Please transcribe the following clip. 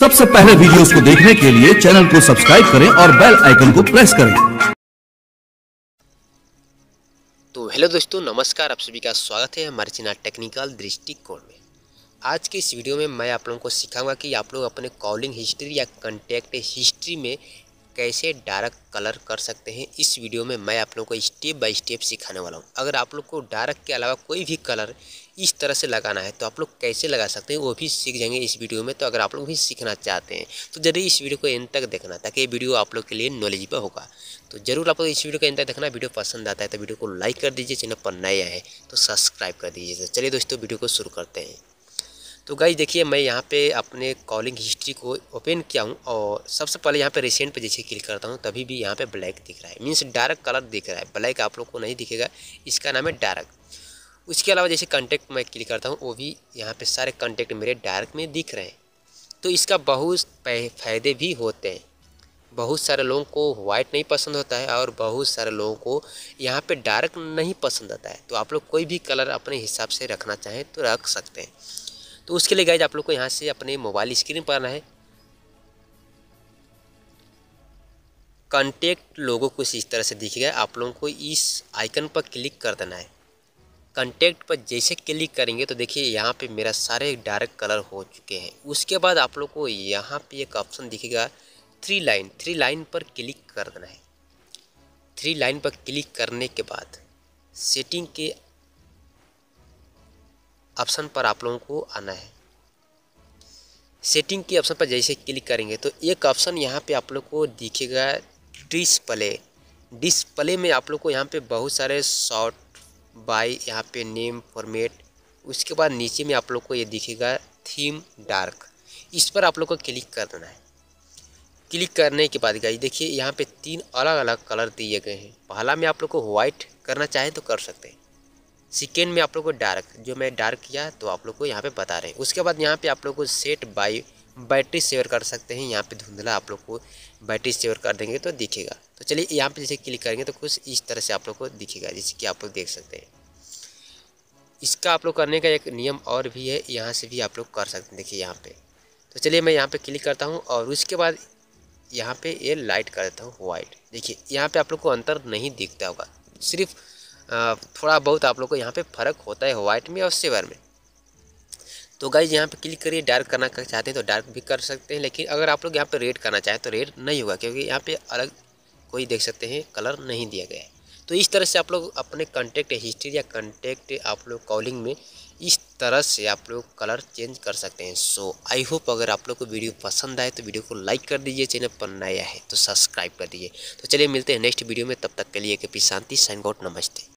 सबसे पहले वीडियोस को देखने के लिए चैनल को सब्सक्राइब करें और बेल आइकन को प्रेस करें। तो हेलो दोस्तों, नमस्कार। आप सभी का स्वागत है हमारे चैनल टेक्निकल दृष्टिकोण में। आज के इस वीडियो में मैं आप लोगों को सिखाऊंगा कि आप लोग अपने कॉलिंग हिस्ट्री या कॉन्टैक्ट हिस्ट्री में कैसे डार्क कलर कर सकते हैं। इस वीडियो में मैं आप लोगों को स्टेप बाय स्टेप सिखाने वाला हूं। अगर आप लोग को डार्क के अलावा कोई भी कलर इस तरह से लगाना है तो आप लोग कैसे लगा सकते हैं वो भी सीख जाएंगे इस वीडियो में। तो अगर आप लोग भी सीखना चाहते हैं तो जरूर इस वीडियो को एंड तक देखना, ताकि ये वीडियो आप लोग के लिए नॉलेजेबल होगा। तो जरूर आप लोग इस वीडियो को एंड तक देखना। वीडियो पसंद आता है तो वीडियो को लाइक कर दीजिए, चैनल पर नए आए हैं तो सब्सक्राइब कर दीजिए। तो चलिए दोस्तों, वीडियो को शुरू करते हैं। तो गाइस देखिए, मैं यहाँ पे अपने कॉलिंग हिस्ट्री को ओपन किया हूँ और सबसे पहले यहाँ पे रिसेंट पे जैसे क्लिक करता हूँ तभी भी यहाँ पे ब्लैक दिख रहा है, मीन्स डार्क कलर दिख रहा है। ब्लैक आप लोग को नहीं दिखेगा, इसका नाम है डार्क। उसके अलावा जैसे कॉन्टैक्ट में क्लिक करता हूँ वो भी यहाँ पे सारे कॉन्टैक्ट मेरे डार्क में दिख रहे हैं। तो इसका बहुत फ़ायदे भी होते हैं। बहुत सारे लोगों को वाइट नहीं पसंद होता है और बहुत सारे लोगों को यहाँ पे डार्क नहीं पसंद आता है। तो आप लोग कोई भी कलर अपने हिसाब से रखना चाहें तो रख सकते हैं। तो उसके लिए गाइज आप लोग को यहाँ से अपने मोबाइल स्क्रीन पर आना है। कॉन्टैक्ट लोगो कुछ इस तरह से दिखेगा, आप लोगों को इस आइकन पर क्लिक कर देना है। कॉन्टैक्ट पर जैसे क्लिक करेंगे तो देखिए यहाँ पे मेरा सारे डार्क कलर हो चुके हैं। उसके बाद आप लोग को यहाँ पे एक ऑप्शन दिखेगा थ्री लाइन पर क्लिक कर देना है। थ्री लाइन पर क्लिक करने के बाद सेटिंग के ऑप्शन पर आप लोगों को आना है। सेटिंग के ऑप्शन पर जैसे क्लिक करेंगे तो एक ऑप्शन यहाँ पे आप लोग को दिखेगा डिस्प्ले में आप लोग को यहाँ पे बहुत सारे शॉर्ट बाय यहाँ पे नेम फॉर्मेट। उसके बाद नीचे में आप लोग को ये दिखेगा थीम डार्क, इस पर आप लोग को क्लिक कर देना है। क्लिक करने के बाद गाइस देखिए यहाँ पे तीन अलग अलग कलर दिए गए हैं। पहला में आप लोग को व्हाइट करना चाहे तो कर सकते हैं, सेकेंड में आप लोग को डार्क, जो मैं डार्क किया तो आप लोग को यहाँ पे बता रहे हैं। उसके बाद यहाँ पे आप लोग को सेट बाय बैटरी सेवर कर सकते हैं। यहाँ पे धुंधला आप लोग को बैटरी सेवर कर देंगे तो दिखेगा। तो चलिए यहाँ पे जैसे क्लिक करेंगे तो कुछ इस तरह से आप लोग को दिखेगा, जैसे कि आप लोग देख सकते हैं। इसका आप लोग करने का एक नियम और भी है, यहाँ से भी आप लोग कर सकते हैं। देखिए यहाँ पे, तो चलिए मैं यहाँ पे क्लिक करता हूँ और उसके बाद यहाँ पे ये लाइट कर देता हूँ वाइट। देखिए यहाँ पे आप लोग को अंतर नहीं दिखता होगा, सिर्फ थोड़ा बहुत आप लोग को यहाँ पे फ़र्क होता है वाइट में और सिल्वर में। तो गाइज यहाँ पे क्लिक करिए। डार्क करना चाहते हैं तो डार्क भी कर सकते हैं, लेकिन अगर आप लोग यहाँ पे रेड करना चाहें तो रेड नहीं होगा, क्योंकि यहाँ पे अलग कोई देख सकते हैं कलर नहीं दिया गया है। तो इस तरह से आप लोग अपने कॉन्टैक्ट हिस्ट्री या कॉन्टैक्ट आप लोग कॉलिंग में इस तरह से आप लोग कलर चेंज कर सकते हैं। सो आई होप अगर आप लोग को वीडियो पसंद आए तो वीडियो को लाइक कर दीजिए, चैनल पर नया है तो सब्सक्राइब कर दीजिए। तो चलिए मिलते हैं नेक्स्ट वीडियो में, तब तक के लिए शांति साइन आउट, नमस्ते।